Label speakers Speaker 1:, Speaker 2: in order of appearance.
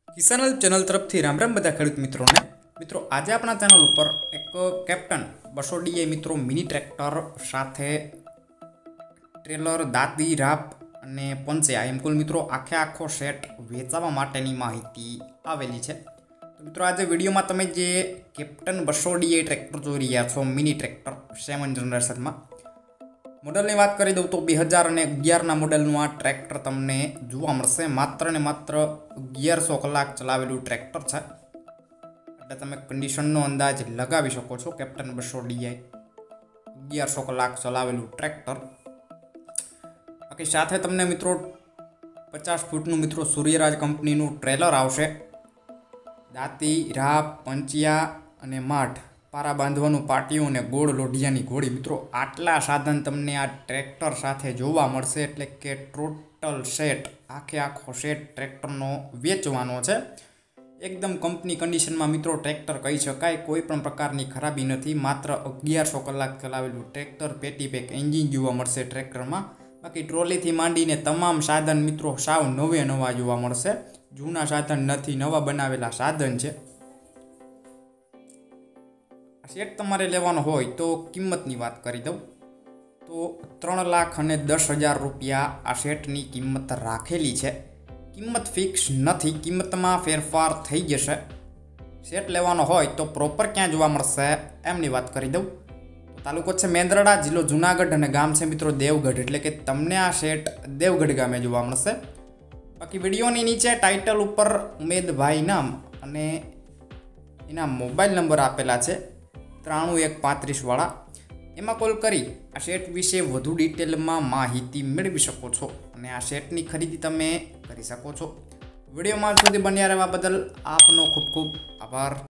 Speaker 1: કિસાન channel તરફથી રામ રામ બધા ખેડૂત મિત્રોને। મિત્રો આજે આપણા ચેનલ ઉપર એક કેપ્ટન 200 ડીઆઈ મિત્રો મિની ટ્રેક્ટર સાથે ટ્રેલર દાંતી રાપ અને પંચિયા એમ કુલ મિત્રો આખો સેટ વેચવા માટેની માહિતી આવેલી છે। તો મિત્રો આજે વિડીયોમાં તમે જે કેપ્ટન 200 ડીઆઈ ટ્રેક્ટર જોઈ રહ્યા છો મિની ટ્રેક્ટર 7 જનરેશનમાં મોડલની વાત કરી દઉં તો 2011ના મોડલનું આ ટ્રેક્ટર તમને જોવા મળશે। માત્ર ને માત્ર 1100 કલાક ચલાવેલું ટ્રેક્ટર છે એટલે તમે કન્ડિશનનો અંદાજ લગાવી શકો છો। કેપ્ટન 200 ડીઆઈ 1100 કલાક ચલાવેલું ટ્રેક્ટર। બાકી સાથે તમને મિત્રો 50 ફૂટનું મિત્રો સૂર્યરાજ કંપનીનું ટ્રેલર આવશે। દાંતી રાપ પંચિયા અને માઠ પારા બાંધવાનું પાટિયું અને ગોળ લોઢિયાની ઘોડી મિત્રો આટલા સાધન તમને આ ટ્રેક્ટર સાથે જોવા મળશે। એટલે કે ટોટલ સેટ આખો સેટ ટ્રેક્ટરનો વેચવાનો છે। એકદમ કંપની કન્ડિશનમાં મિત્રો ટ્રેક્ટર કહી શકાય, કોઈ પણ પ્રકારની ખરાબી નથી। માત્ર 1100 કલાક ચલાવેલું ટ્રેક્ટર, પેટી પેક એન્જિન જોવા મળશે ટ્રેક્ટરમાં। બાકી ટ્રોલીથી માંડીને તમામ સાધન મિત્રો સાવ નવા જોવા મળશે। જૂના સાધન નથી, નવા બનાવેલા સાધન છે। સેટ તમારે લેવાનો હોય તો કિંમતની વાત કરી દઉં તો 3,10,000 રૂપિયા આ સેટની કિંમત રાખેલી છે। કિંમત ફિક્સ નથી, કિંમતમાં ફેરફાર થઈ જશે। સેટ લેવાનો હોય તો પ્રોપર ક્યાં જોવા મળશે એમની વાત કરી દઉં તો તાલુકો છે મેંદરડા, જિલ્લો જુનાગઢ અને ગામ છે મિત્રો દેવગઢ। એટલે કે તમને આ સેટ દેવગઢ ગામે જોવા મળશે। બાકી વિડીયોની નીચે ટાઇટલ ઉપર ઉમેદભાઈ નામ અને એના મોબાઈલ નંબર આપેલા છે 93 વાળા, એમાં કોલ કરી આ સેટ વિશે વધુ ડિટેલમાં માહિતી મેળવી શકો છો અને આ સેટની ખરીદી તમે કરી શકો છો। વિડીયોમાં સુધી બન્યા રહેવા બદલ આપનો ખૂબ ખૂબ આભાર।